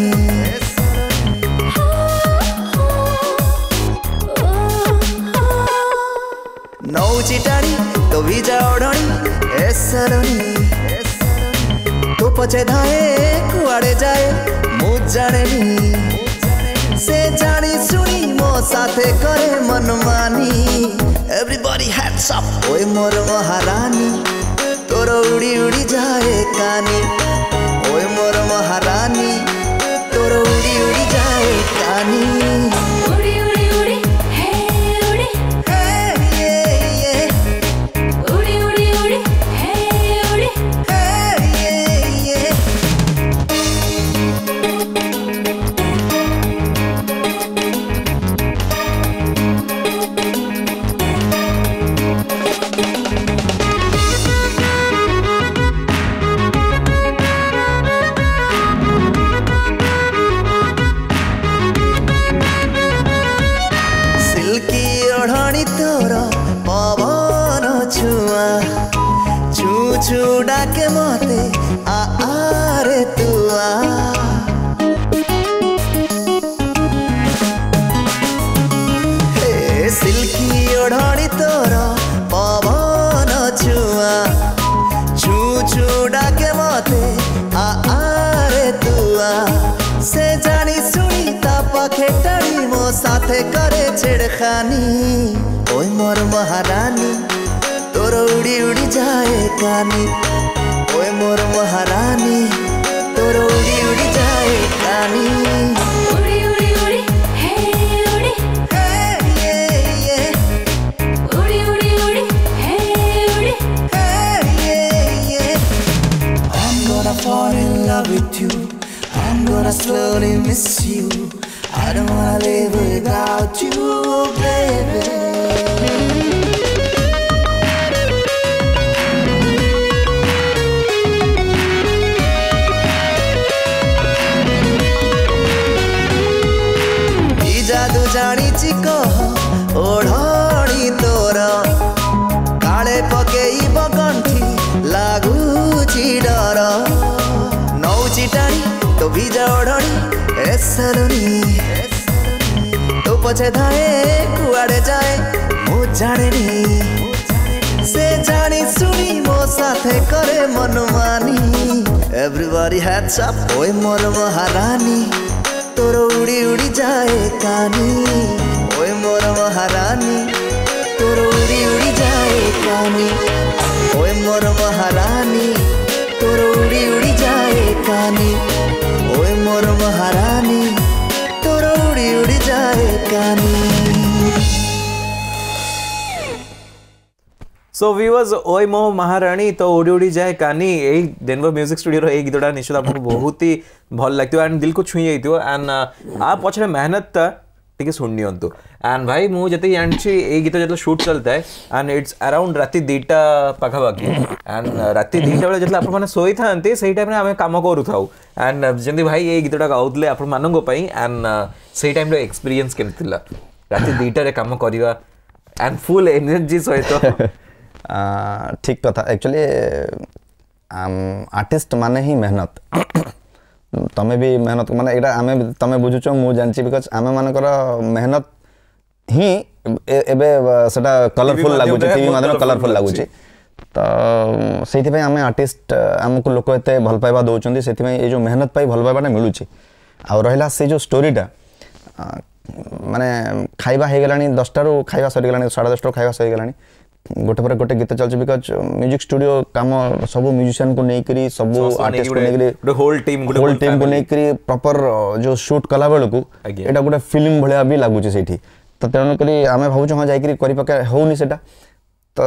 नौजी टाणी तो भी जा ओढणी ए सरणी तो पछे धाए कुआड़े जाए मु जानेनी से जानी सुनी मो साथे करे मनमानी एवरीबॉडी हैट्स अप ओए मोर महारानी तोर उड़ी उड़ी जाए कानी ओए मोर महारानी तोर उड़ी उड़ी जाए कानी उड़ी उड़ी उड़ी हे उड़ी हे ये ये उड़ी उड़ी उड़ी हे उड़ी हे ये ये सिल्की ओढ़णी तोर पवन छुआ छू छू डाके मते आ आरे तुआ हे सिल्की ओढ़णी तोर पवन छुआ छू छू डाके मते आ आरे तुआ से जानी सुनी ता पाखे टाणी मो साथे करे छेड़खानी ओए मोर महारानी तोर उड़ी उड़ी जाए कानी ओए मोर महारानी तोर उड़ी उड़ी जाए कानी उड़ी उड़ी उड़ी हे उड़ी हे ये ये उड़ी उड़ी उड़ी हे उड़ी हे ये ये I'm gonna gonna fall in love with you. I'm gonna slowly miss you. I don't wanna live without you, baby. जादू जानी कह ओढ़ी तोर काले पकेब गंठी लगुची डर नौची टाणी तो भिजा ओढ़ी एसलनी तो पछे धाए कुआड़े जाए मु जाने से जानी सुनी मो साथे करे मनमानी एवरीबॉडी हैट्स अप ओए मोर महारानी तोर उड़ी उड़ी जाए कानी ओए मोर महारानी तोर उड़ी उड़ी जाए कानी ओए मोर महारानी तोर उड़ी उड़ी जाए कानी ओए मोर महारानी तोर उड़ी उड़ी जाए कानी सो व्यूअर्स ओए मो महाराणी तो उड़ी उड़ी जाए कानी ए डेनवर म्यूजिक स्टूडियो रो ए गीतटा निश्चित आपको बहुत ही भल लगतो एंड दिल को छुई जाइतो एंड आ पछरे मेहनत टिके सुन नियंतु एंड भाई मु जते जानछि ए गीत जते शूट चलता है एंड इट्स अराउंड राती दीटा पाखा बाकी एंड राती दीटा बेले जते आपण माने सोई थांते सेही टाइम रे हमें काम करू थाउ एंड जंदी भाई ए गीतटा गाउतले आपण मानंगो पई एंड सेही टाइम रो एक्सपीरियंस केमतिला राती दीटा रे काम करिवा एंड फुल एनर्जी सहित ठीक कथा एक्चुअली आर्टिस्ट माने ही मेहनत तमें भी मेहनत माने एटा आमे तमें बुझुछ मु जानछि बिकॉज़ आमे मानकर मेहनत ही एबे सेटा कलरफुल लागु छै टीवी माध्यम कलरफुल लागु छै तो सेति पय आमे आर्टिस्ट हमको लोक एते भल पाइबा दोचंदी सेति पय ए जो मेहनत पाई भल पाइबाटा मिलु छै आ रहला से जो स्टोरीटा माने खाइबा हे गेलानी दस टा रो खाइबा सरी गेलानी साढ़े दस टा खाइबा सरी गेलानी गोटे पर गोटे गीत चलছে बिकॉज़ म्यूजिक स्टूडियो काम सब म्यूजिशियन को नै करी सब आर्टिस्ट को नै करी होल टीम होल टीम को नै करी प्रॉपर जो शूट कला बेल को एटा गोटे फिल्म भलिया भी लागु छै सेठी त तेनु करी आमे भाउ छ जाई करी करी पका होउनी सेटा त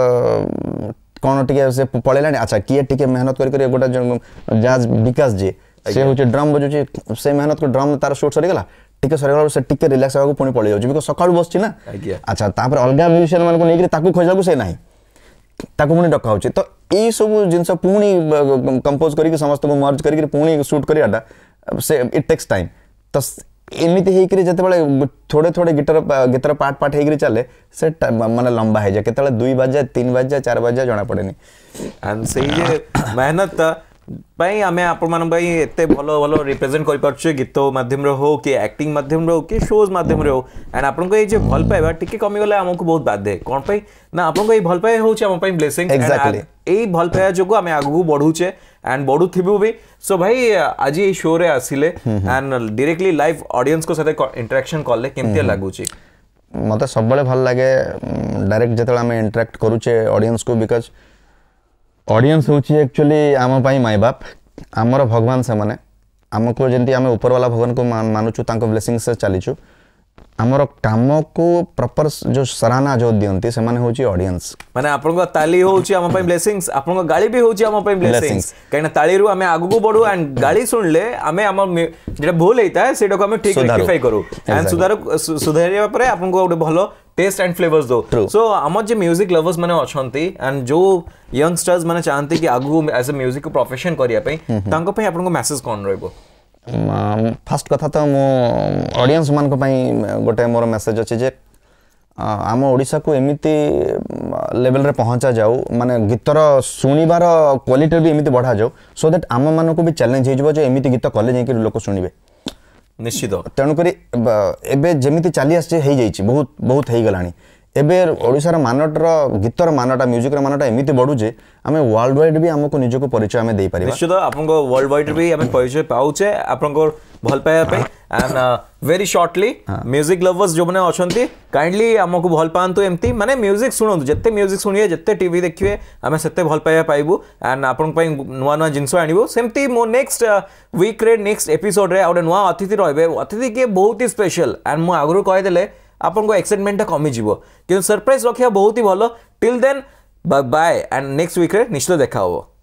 कोन टिके से पळेलानी अच्छा किए टिके मेहनत करी करी गोटा जाज विकास जी से होचे ड्रम बजु छै से मेहनत को ड्रम तार शूट सरी गेला टिके सरी गेला से टिके रिलैक्स होगा पुनी पळि जाउ बिकॉज़ सकाळ बस छी ना अच्छा तापर अलगा म्यूजिशियन मान को नै करी ताकू खोजला को से नाही ताकू पुनी डका होची तो ई सब जिंस पुनी कंपोज करी के समस्त को मर्ज करी के पुनी शूट करियाटा से इट टेक्स टाइम तो एमिति हे करी जते बेले थोड़े थोड़े गिटार गिटार पार्ट पार्ट हे करी चले से माने लंबा हे जाय केतले दो बजे तीन बजे चार बजे जणा पड़ेनी एंड सही जे मेहनत पाई आमे आपण मान भाई एते भलो भलो रिप्रेजेंट करि परछे गीत माध्यम रे हो कि एक्टिंग माध्यम रे हो कि शोज माध्यम रे हो एंड आपण को ए जे भल पाइबा टिके कमी गले हमको बहुत बाधे कोन पई ना आपण को ए भल पाए होचे हम पई ब्लेसिंग एग्जैक्टली ए भल पाया जोगो आमे आगु बढ़ुचे एंड बढ़ु थिबु भी सो भाई आज ए शो रे आसिले एंड डायरेक्टली लाइव ऑडियंस को साथे इंटरेक्शन करले केमते लागुची मते सब बळे भल लागे डायरेक्ट जतले आमे इंटरेक्ट करूचे ऑडियंस को बिकॉज़ ऑडियंस होची एक्चुअली आम पाई माय बाप आमर भगवान से माने आमको जेंती आमे ऊपर वाला भगवान को मानुचु तांको ब्लेसिंग से चलीचु आमर काम को प्रॉपर जो सराहना जो दियंती से माने होची ऑडियंस माने आपन को ताली होची आम पाई ब्लेसिंग्स आपन को गाली भी होची आम पाई ब्लेसिंग्स कहना ताली रु आमे आगु को बढ़ू एंड गाली सुनले आमे आम जेटा भूल हेता है सेटा को आमे ठीक रेक्टिफाई करू एंड सुधार सुधारिया परे आपन को गोटे भलो टेस्ट एंड फ्लेवर्स दो सो आम जे म्यूजिक लवर्स माने अछंती एंड जो यंगस्टर्स माने चाहते कि आगु एज अ म्यूजिक को प्रोफेशन करिया पई तांको पई आपन को मैसेज कोन रहबो फास्ट कथा तो मो ऑडियंस मान को पई गोटे मोर मैसेज अछि जे आम ओडिसा को एमिति लेवल रे पहुंचा जाऊ माने गीतर सुनिबार क्वालिटी भी एमिति बढ़ा जाऊ सो दैट आम मान को भी चैलेंज हे जबो जे एमिति गीत कॉलेज जे कि लोक सुनिबे निश्चित तेणु करी एबे जेमिति चाली आसे हे जाईची बहुत बहुत हे गलानी एबे ओडिसा मानटर गीतर मानटा म्यूजिक रे मानटा एमिति बढ़ु जे हमें वर्ल्ड वाइड भी हमको निज को परिचय हमें दे परिबा निश्चित आपन को वर्ल्ड वाइड भी हमें परिचय पाउचे आपन को भल पाया पे and very shortly music lovers जो माने अछंती काइंडली हमको भल पांतु एमती माने म्यूजिक सुनंतु जत्ते म्यूजिक सुनिए जत्ते टीवी देखिए हमें सेते भल पाया पाइबु एंड आपन पई नुवा नुवा जिंसो आनिबो सेमती मो नेक्स्ट वीक रे नेक्स्ट एपिसोड रे आउट नुवा अतिथि रहबे अतिथि के बहुत ही स्पेशल एंड मो आगरु कहि देले आपन को एक्साइटमेंट कमी जीवो कि सरप्राइज रखिया बहुत ही भलो till then bye bye and next week रे निश्चित देखा हो।